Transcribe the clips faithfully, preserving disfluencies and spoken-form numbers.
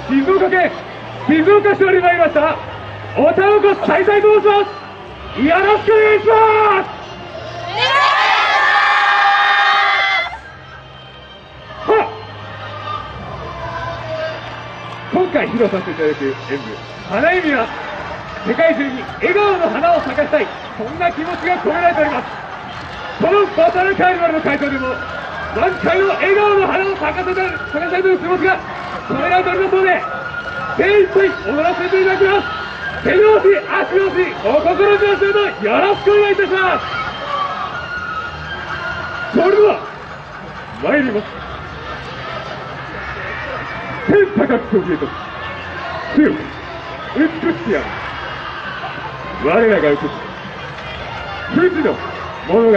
静岡県静岡市より参りましたおたまこ大祭と申します。よろしくお願いします。はっ、今回披露させていただく演舞花弓は世界中に笑顔の花を咲かせたい、そんな気持ちが込められております。このバタルカーニバルの会場でも満開の笑顔の花を咲かせたい、咲かせたいという気持ちが込められておりますので、精一杯踊らせていただきます。手拍子、足拍子、お心強しとよろしくお願いいたします。それでは参ります。天高くそびえと強く美しきや我らが映す富士の物語、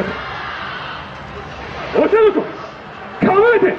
お茶の子構えて。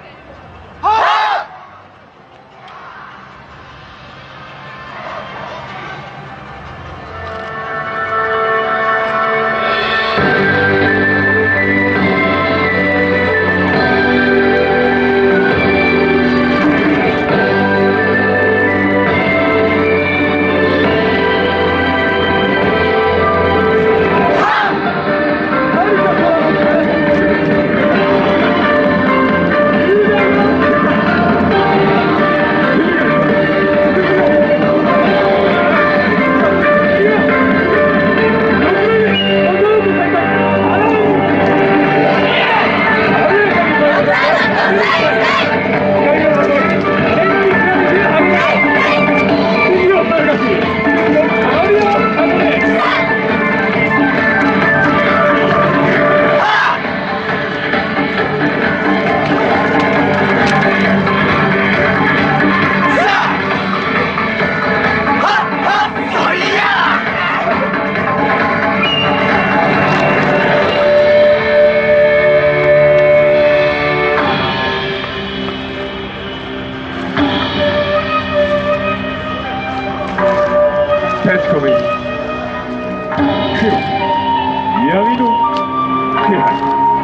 立ち込め黒闇の気配、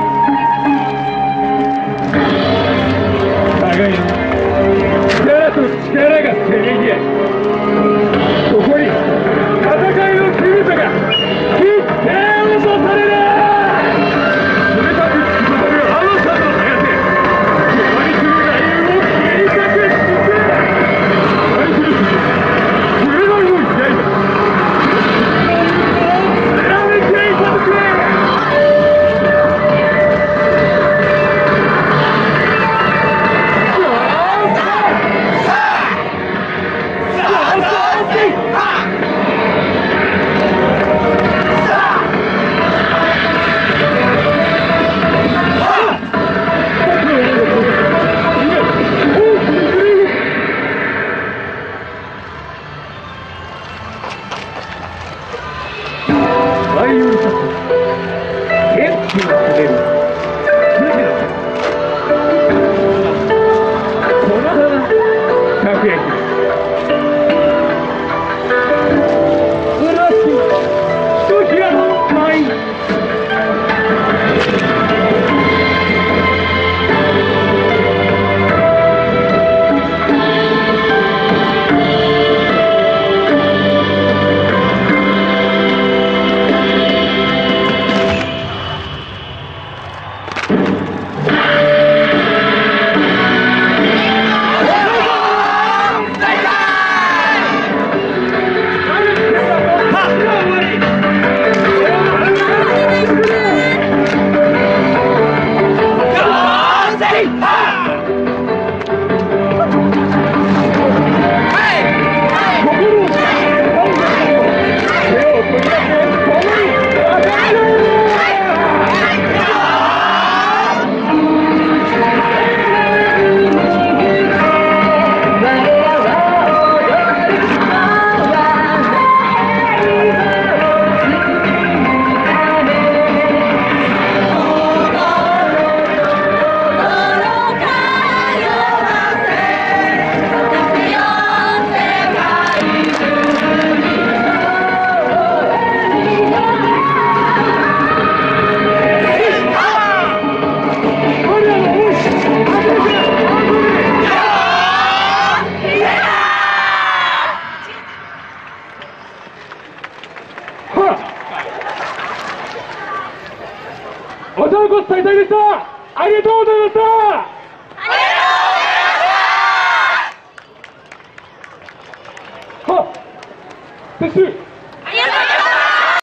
互いの力と力がせめぎ合い、そこに戦いのしぐさが切って落とされる。冷たく突き刺さるあのさの速さ、迫り来る雷雨を切り裂く姿勢、愛する紅の刃、 さあお茶の子大祭でした。ありがとうございました。はっ、撤収。